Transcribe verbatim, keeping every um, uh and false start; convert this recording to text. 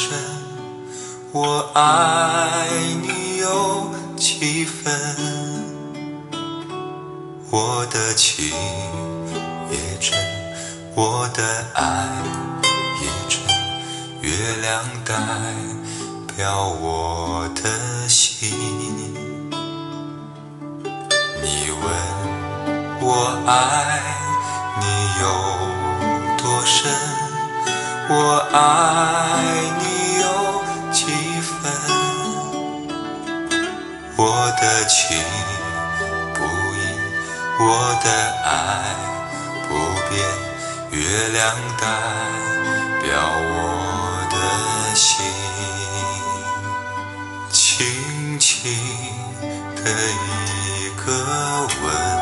深，我爱你有几分，我的情也真，我的爱也真，月亮代表我的心。你问我爱你有多深，我爱你有几分，我的情不移，我的爱不变，月亮代表我的心。轻轻的一个吻，